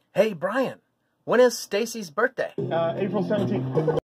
Hey, Brian, when is Stacy's birthday? April 17th.